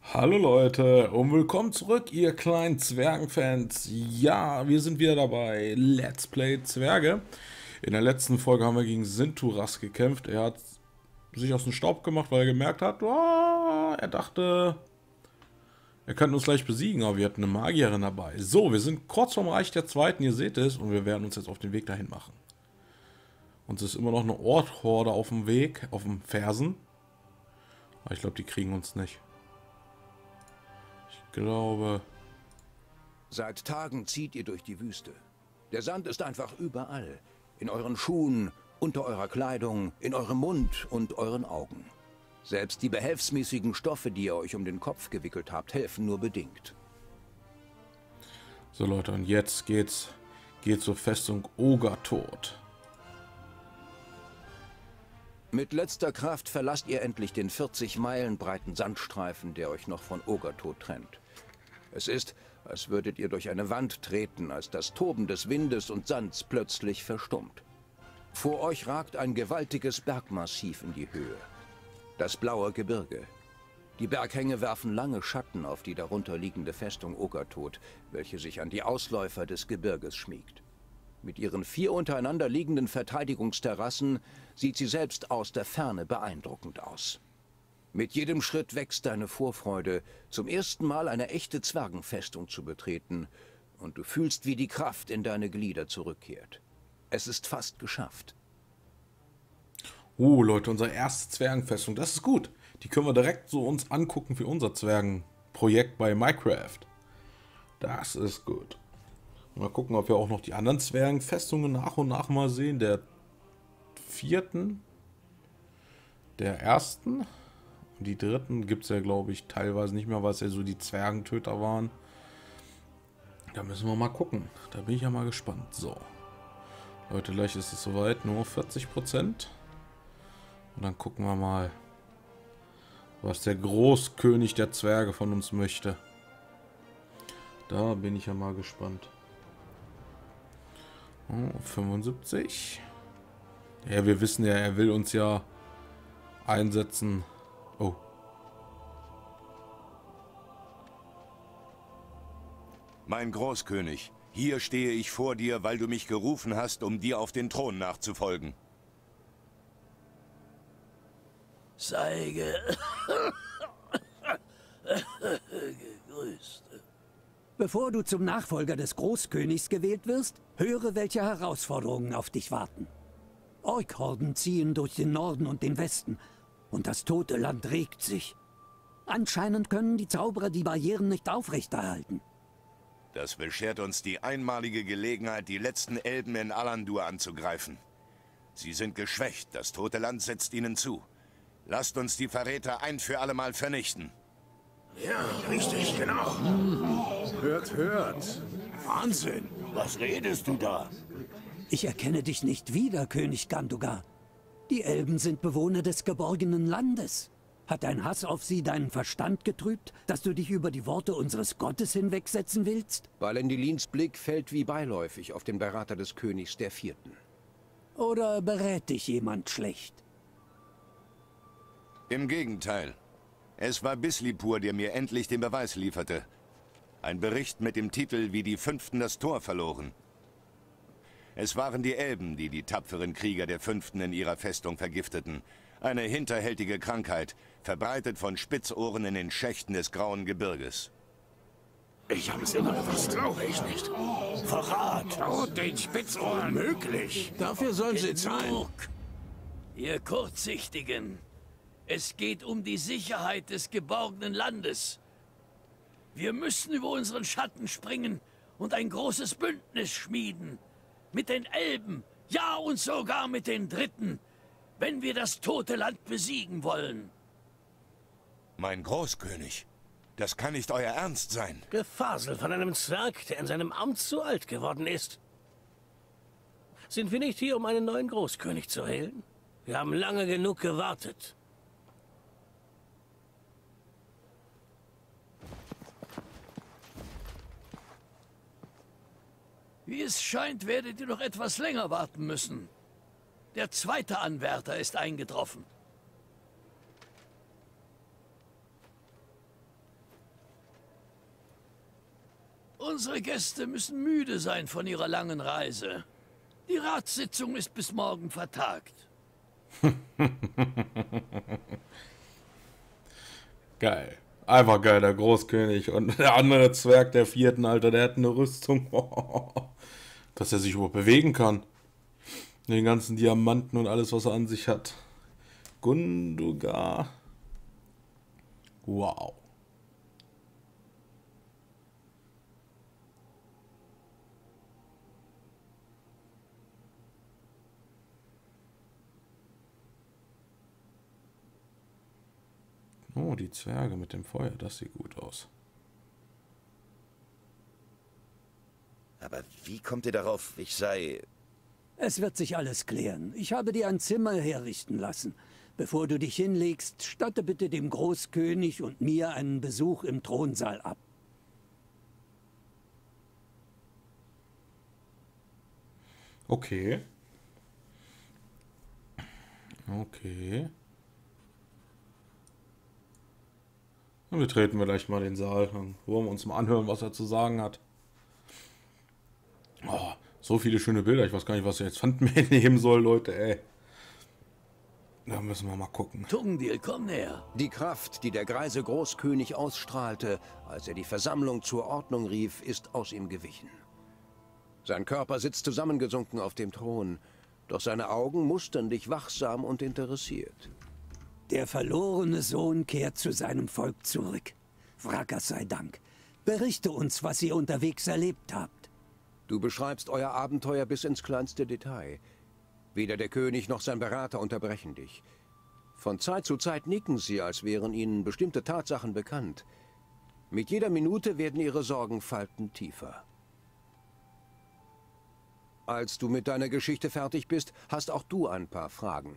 Hallo Leute und willkommen zurück, ihr kleinen Zwergenfans. Ja, wir sind wieder dabei. Let's Play Zwerge. In der letzten Folge haben wir gegen Sinturas gekämpft. Er hat sich aus dem Staub gemacht, weil er gemerkt hat, er dachte, er könnte uns gleich besiegen, aber wir hatten eine Magierin dabei. So, wir sind kurz vorm Reich der Zweiten, ihr seht es, und wir werden uns jetzt auf den Weg dahin machen. Uns ist immer noch eine Orthorde auf dem Weg, auf dem Fersen. Aber ich glaube, die kriegen uns nicht. Ich glaube... Seit Tagen zieht ihr durch die Wüste. Der Sand ist einfach überall. In euren Schuhen, unter eurer Kleidung, in eurem Mund und euren Augen. Selbst die behelfsmäßigen Stoffe, die ihr euch um den Kopf gewickelt habt, helfen nur bedingt. So Leute, und jetzt geht's zur Festung Ogertod. Mit letzter Kraft verlasst ihr endlich den 40 Meilen breiten Sandstreifen, der euch noch von Ogertod trennt. Es ist, als würdet ihr durch eine Wand treten, als das Toben des Windes und Sands plötzlich verstummt. Vor euch ragt ein gewaltiges Bergmassiv in die Höhe. Das blaue Gebirge. Die Berghänge werfen lange Schatten auf die darunter liegende Festung Ogertod, welche sich an die Ausläufer des Gebirges schmiegt. Mit ihren 4 untereinander liegenden Verteidigungsterrassen sieht sie selbst aus der Ferne beeindruckend aus. Mit jedem Schritt wächst deine Vorfreude, zum ersten Mal eine echte Zwergenfestung zu betreten, und du fühlst, wie die Kraft in deine Glieder zurückkehrt. Es ist fast geschafft. Oh Leute, unsere erste Zwergenfestung, das ist gut. Die können wir direkt so uns angucken für unser Zwergenprojekt bei Minecraft. Das ist gut. Mal gucken, ob wir auch noch die anderen Zwergenfestungen nach und nach mal sehen. Der 4., der 1. und die 3. gibt es ja, glaube ich, teilweise nicht mehr, weil es ja so die Zwergentöter waren. Da müssen wir mal gucken. Da bin ich ja mal gespannt. So. Leute, gleich ist es soweit. Nur 40%. Und dann gucken wir mal, was der Großkönig der Zwerge von uns möchte. Da bin ich ja mal gespannt. 75. Ja, wir wissen ja, er will uns ja einsetzen. Oh. Mein Großkönig, hier stehe ich vor dir, weil du mich gerufen hast, um dir auf den Thron nachzufolgen. Sei gegrüßt. Bevor du zum Nachfolger des Großkönigs gewählt wirst, höre, welche Herausforderungen auf dich warten. Orkhorden ziehen durch den Norden und den Westen, und das tote Land regt sich. Anscheinend können die Zauberer die Barrieren nicht aufrechterhalten. Das beschert uns die einmalige Gelegenheit, die letzten Elben in Alandur anzugreifen. Sie sind geschwächt, das tote Land setzt ihnen zu. Lasst uns die Verräter ein für allemal vernichten. Ja, richtig, genau. Hört, hört. Wahnsinn. Was redest du da? Ich erkenne dich nicht wieder, König Gandugar. Die Elben sind Bewohner des geborgenen Landes. Hat dein Hass auf sie deinen Verstand getrübt, dass du dich über die Worte unseres Gottes hinwegsetzen willst? Valendilins Blick fällt wie beiläufig auf den Berater des Königs der 4. Oder berät dich jemand schlecht? Im Gegenteil. Es war Bislipur, der mir endlich den Beweis lieferte. Ein Bericht mit dem Titel, wie die 5. das Tor verloren. Es waren die Elben, die die tapferen Krieger der 5. in ihrer Festung vergifteten. Eine hinterhältige Krankheit, verbreitet von Spitzohren in den Schächten des Grauen Gebirges. Ich habe es immer gewusst, glaube ich nicht. Verrat! Tod den Spitzohren. Möglich. Dafür sollen sie zahlen. Genug, ihr Kurzsichtigen. Es geht um die Sicherheit des geborgenen Landes. Wir müssen über unseren Schatten springen und ein großes Bündnis schmieden. Mit den Elben, ja und sogar mit den Dritten, wenn wir das tote Land besiegen wollen. Mein Großkönig, das kann nicht euer Ernst sein. Gefasel von einem Zwerg, der in seinem Amt zu alt geworden ist. Sind wir nicht hier, um einen neuen Großkönig zu wählen? Wir haben lange genug gewartet. Wie es scheint, werdet ihr noch etwas länger warten müssen. Der 2. Anwärter ist eingetroffen. Unsere Gäste müssen müde sein von ihrer langen Reise. Die Ratssitzung ist bis morgen vertagt. Geil. Einfach geil, der Großkönig. Und der andere Zwerg der vierten, Alter, der hat eine Rüstung. Dass er sich überhaupt bewegen kann. Den ganzen Diamanten und alles, was er an sich hat. Gundugar. Wow. Oh, die Zwerge mit dem Feuer, das sieht gut aus. Aber wie kommt ihr darauf, ich sei... Es wird sich alles klären. Ich habe dir ein Zimmer herrichten lassen. Bevor du dich hinlegst, statte bitte dem Großkönig und mir einen Besuch im Thronsaal ab. Okay. Okay. Dann betreten wir gleich mal den Saal. Dann wollen wir uns mal anhören, was er zu sagen hat. Oh, so viele schöne Bilder. Ich weiß gar nicht, was ich jetzt Pfandmehl nehmen soll, Leute, ey. Da müssen wir mal gucken. Tungdil, komm näher. Die Kraft, die der greise Großkönig ausstrahlte, als er die Versammlung zur Ordnung rief, ist aus ihm gewichen. Sein Körper sitzt zusammengesunken auf dem Thron, doch seine Augen mustern dich wachsam und interessiert. Der verlorene Sohn kehrt zu seinem Volk zurück. Wrackers sei Dank. Berichte uns, was ihr unterwegs erlebt habt. Du beschreibst euer Abenteuer bis ins kleinste Detail. Weder der König noch sein Berater unterbrechen dich. Von Zeit zu Zeit nicken sie, als wären ihnen bestimmte Tatsachen bekannt. Mit jeder Minute werden ihre Sorgenfalten tiefer. Als du mit deiner Geschichte fertig bist, hast auch du ein paar Fragen.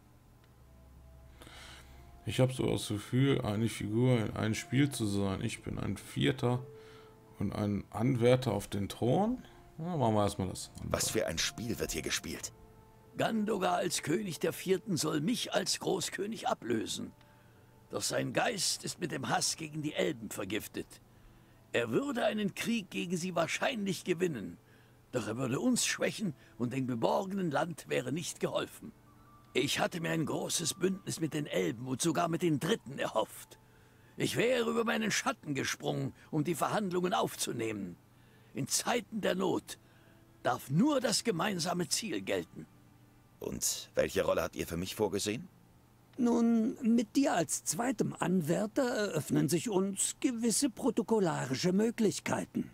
Ich habe so das Gefühl, eine Figur in einem Spiel zu sein. Ich bin ein Vierter und ein Anwärter auf den Thron. Ja, machen wir erstmal das. Was für ein Spiel wird hier gespielt? Gandogar als König der Vierten soll mich als Großkönig ablösen. Doch sein Geist ist mit dem Hass gegen die Elben vergiftet. Er würde einen Krieg gegen sie wahrscheinlich gewinnen. Doch er würde uns schwächen und dem geborgenen Land wäre nicht geholfen. Ich hatte mir ein großes Bündnis mit den Elben und sogar mit den Dritten erhofft. Ich wäre über meinen Schatten gesprungen, um die Verhandlungen aufzunehmen. In Zeiten der Not darf nur das gemeinsame Ziel gelten. Und welche Rolle habt ihr für mich vorgesehen? Nun, mit dir als zweitem Anwärter eröffnen sich uns gewisse protokollarische Möglichkeiten.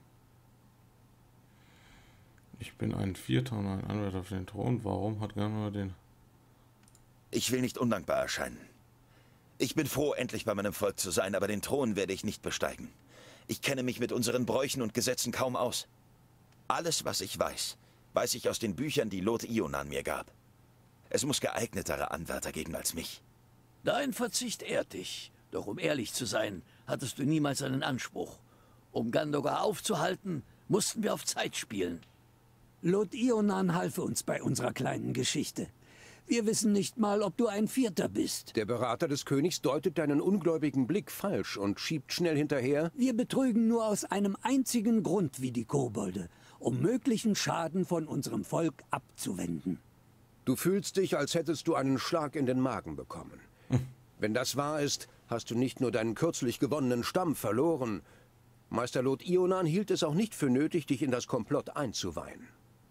Ich bin ein Vierter und ein Anwärter auf den Thron. Warum hat Gandogar den... Ich will nicht undankbar erscheinen. Ich bin froh, endlich bei meinem Volk zu sein, aber den Thron werde ich nicht besteigen. Ich kenne mich mit unseren Bräuchen und Gesetzen kaum aus. Alles, was ich weiß, weiß ich aus den Büchern, die Lot Ionan mir gab. Es muss geeignetere Anwärter geben als mich. Dein Verzicht ehrt dich. Doch um ehrlich zu sein, hattest du niemals einen Anspruch. Um Gandogar aufzuhalten, mussten wir auf Zeit spielen. Lot Ionan half uns bei unserer kleinen Geschichte. Wir wissen nicht mal, ob du ein Vierter bist. Der Berater des Königs deutet deinen ungläubigen Blick falsch und schiebt schnell hinterher. Wir betrügen nur aus einem einzigen Grund wie die Kobolde, um möglichen Schaden von unserem Volk abzuwenden. Du fühlst dich, als hättest du einen Schlag in den Magen bekommen. Wenn das wahr ist, hast du nicht nur deinen kürzlich gewonnenen Stamm verloren. Meister Lot Ionan hielt es auch nicht für nötig, dich in das Komplott einzuweihen.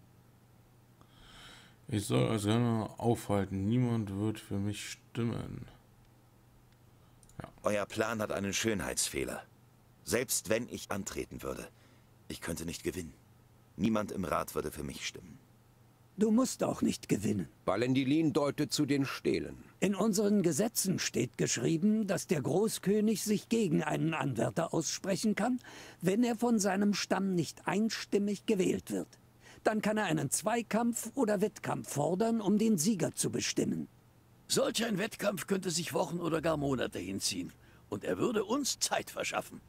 Ich soll als Gandogar aufhalten. Niemand wird für mich stimmen. Ja. Euer Plan hat einen Schönheitsfehler. Selbst wenn ich antreten würde, ich könnte nicht gewinnen. Niemand im Rat würde für mich stimmen. Du musst auch nicht gewinnen. Balendilin deutet zu den Stelen. In unseren Gesetzen steht geschrieben, dass der Großkönig sich gegen einen Anwärter aussprechen kann, wenn er von seinem Stamm nicht einstimmig gewählt wird. Dann kann er einen Zweikampf oder Wettkampf fordern, um den Sieger zu bestimmen. Solch ein Wettkampf könnte sich Wochen oder gar Monate hinziehen. Und er würde uns Zeit verschaffen.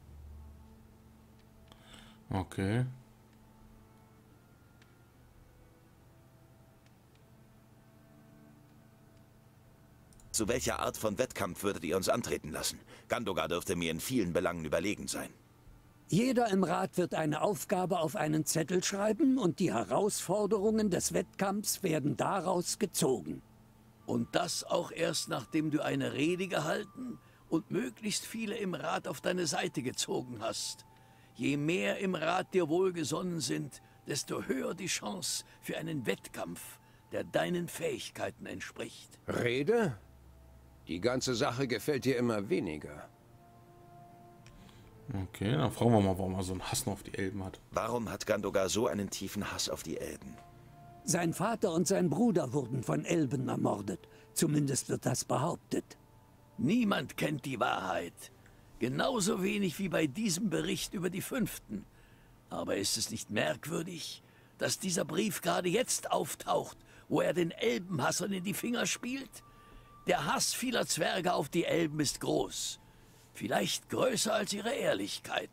Okay. Zu welcher Art von Wettkampf würdet ihr uns antreten lassen? Gandogar dürfte mir in vielen Belangen überlegen sein. Jeder im Rat wird eine Aufgabe auf einen Zettel schreiben und die Herausforderungen des Wettkampfs werden daraus gezogen. Und das auch erst, nachdem du eine Rede gehalten und möglichst viele im Rat auf deine Seite gezogen hast. Je mehr im Rat dir wohlgesonnen sind, desto höher die Chance für einen Wettkampf, der deinen Fähigkeiten entspricht. Rede? Die ganze Sache gefällt dir immer weniger. Okay, dann fragen wir mal, warum er so einen Hass noch auf die Elben hat. Warum hat Gandogar so einen tiefen Hass auf die Elben? Sein Vater und sein Bruder wurden von Elben ermordet. Zumindest wird das behauptet. Niemand kennt die Wahrheit. Genauso wenig wie bei diesem Bericht über die Fünften. Aber ist es nicht merkwürdig, dass dieser Brief gerade jetzt auftaucht, wo er den Elbenhassern in die Finger spielt? Der Hass vieler Zwerge auf die Elben ist groß. Vielleicht größer als ihre Ehrlichkeit.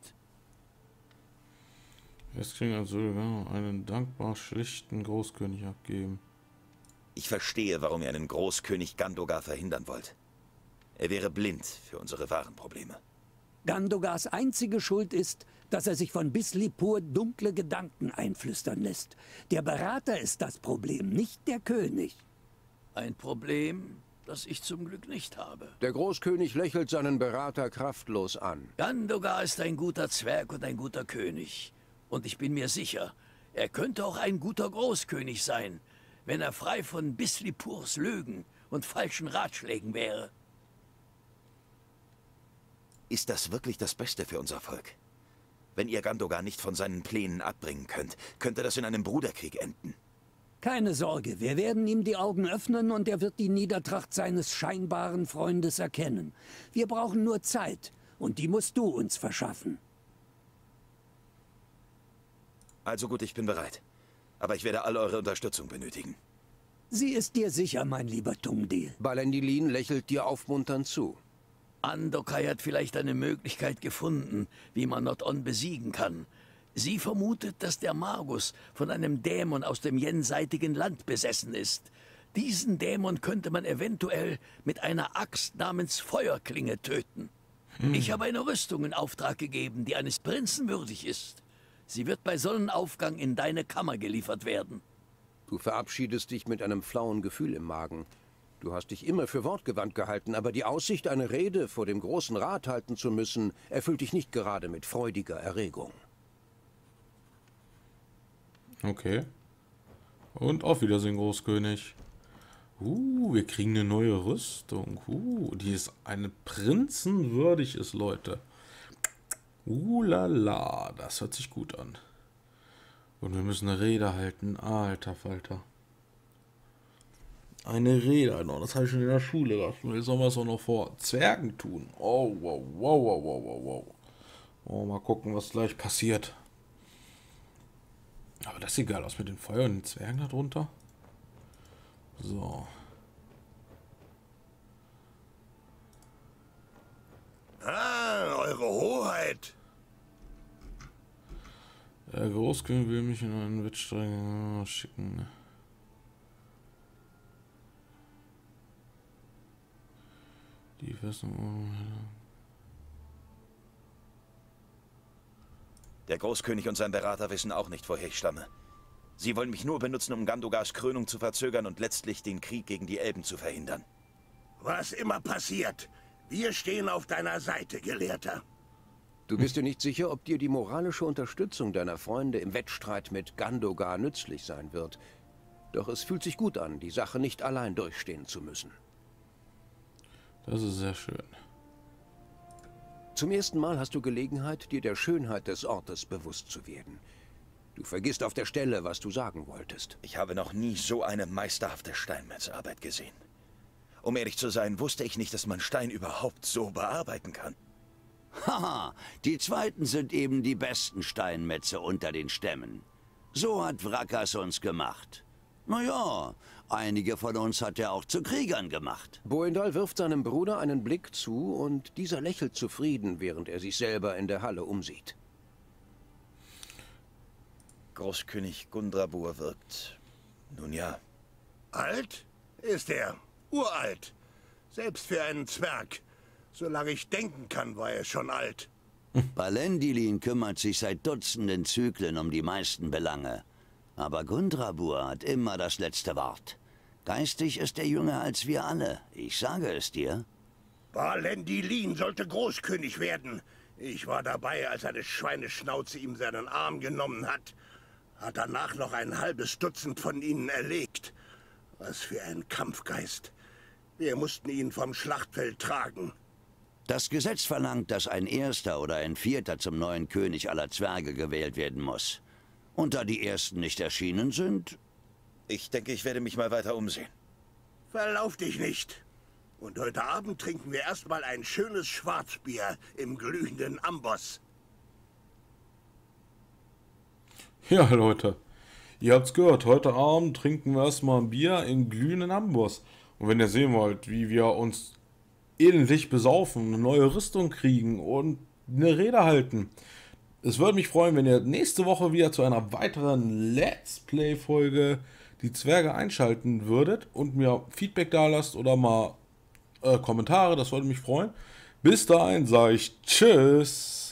Jetzt kriegen also einen dankbar schlichten Großkönig abgeben. Ich verstehe, warum ihr einen Großkönig Gandogar verhindern wollt. Er wäre blind für unsere wahren Probleme. Gandogars einzige Schuld ist, dass er sich von Bislipur dunkle Gedanken einflüstern lässt. Der Berater ist das Problem, nicht der König. Ein Problem, das ich zum Glück nicht habe. Der Großkönig lächelt seinen Berater kraftlos an. Gandogar ist ein guter Zwerg und ein guter König. Und ich bin mir sicher, er könnte auch ein guter Großkönig sein, wenn er frei von Bislipurs Lügen und falschen Ratschlägen wäre. Ist das wirklich das Beste für unser Volk? Wenn ihr Gandogar nicht von seinen Plänen abbringen könnt, könnte das in einem Bruderkrieg enden. Keine Sorge, wir werden ihm die Augen öffnen und er wird die Niedertracht seines scheinbaren Freundes erkennen. Wir brauchen nur Zeit und die musst du uns verschaffen. Also gut, ich bin bereit. Aber ich werde all eure Unterstützung benötigen. Sie ist dir sicher, mein lieber Tungdil. Balendilin lächelt dir aufmunternd zu. Andokai hat vielleicht eine Möglichkeit gefunden, wie man Not-On besiegen kann. Sie vermutet, dass der Magus von einem Dämon aus dem jenseitigen Land besessen ist. Diesen Dämon könnte man eventuell mit einer Axt namens Feuerklinge töten. Ich habe eine Rüstung in Auftrag gegeben, die eines Prinzen würdig ist. Sie wird bei Sonnenaufgang in deine Kammer geliefert werden. Du verabschiedest dich mit einem flauen Gefühl im Magen. Du hast dich immer für wortgewandt gehalten, aber die Aussicht, eine Rede vor dem Großen Rat halten zu müssen, erfüllt dich nicht gerade mit freudiger Erregung. Okay. Und auf Wiedersehen, Großkönig. Wir kriegen eine neue Rüstung. Die ist eine Prinzen würdig ist, Leute. Lala, das hört sich gut an. Und wir müssen eine Rede halten. Alter Falter. Eine Rede, no, das habe ich schon in der Schule gehabt. Und jetzt sollen wir es auch noch vor Zwergen tun. Oh, wow. Oh, mal gucken, was gleich passiert. Aber das sieht geil aus mit den Feuer und den Zwergen da drunter. So. Eure Hoheit. Der Großkönig will mich in einen Wettstreit schicken. Die Festung. Der Großkönig und sein Berater wissen auch nicht, woher ich stamme. Sie wollen mich nur benutzen, um Gandogars Krönung zu verzögern und letztlich den Krieg gegen die Elben zu verhindern. Was immer passiert, wir stehen auf deiner Seite, Gelehrter. Du bist dir nicht sicher, ob dir die moralische Unterstützung deiner Freunde im Wettstreit mit Gandogar nützlich sein wird. Doch es fühlt sich gut an, die Sache nicht allein durchstehen zu müssen. Das ist sehr schön. Zum ersten Mal hast du Gelegenheit, dir der Schönheit des Ortes bewusst zu werden. Du vergisst auf der Stelle, was du sagen wolltest. Ich habe noch nie so eine meisterhafte Steinmetzarbeit gesehen. Um ehrlich zu sein, wusste ich nicht, dass man Stein überhaupt so bearbeiten kann. Haha, die Zweiten sind eben die besten Steinmetze unter den Stämmen. So hat Wrakas uns gemacht. Naja, einige von uns hat er auch zu Kriegern gemacht. Boendal wirft seinem Bruder einen Blick zu und dieser lächelt zufrieden, während er sich selber in der Halle umsieht. Großkönig Gundrabur wirkt... Nun ja. Alt ist er. Uralt. Selbst für einen Zwerg. Solange ich denken kann, war er schon alt. Balendilin kümmert sich seit Dutzenden Zyklen um die meisten Belange. Aber Gundrabur hat immer das letzte Wort. Geistig ist er jünger als wir alle, ich sage es dir. Balendilin sollte Großkönig werden. Ich war dabei, als eine Schweineschnauze ihm seinen Arm genommen hat. Hat danach noch ein halbes Dutzend von ihnen erlegt. Was für ein Kampfgeist. Wir mussten ihn vom Schlachtfeld tragen. Das Gesetz verlangt, dass ein Erster oder ein Vierter zum neuen König aller Zwerge gewählt werden muss. Und da die Ersten nicht erschienen sind... Ich denke, ich werde mich mal weiter umsehen. Verlauf dich nicht. Und heute Abend trinken wir erstmal ein schönes Schwarzbier im glühenden Amboss. Ja, Leute, ihr habt's gehört, heute Abend trinken wir erstmal ein Bier im glühenden Amboss. Und wenn ihr sehen wollt, wie wir uns ähnlich besaufen, eine neue Rüstung kriegen und eine Rede halten, es würde mich freuen, wenn ihr nächste Woche wieder zu einer weiteren Let's Play-Folge die Zwerge einschalten würdet und mir Feedback da lasst oder mal Kommentare, das würde mich freuen. Bis dahin sage ich Tschüss.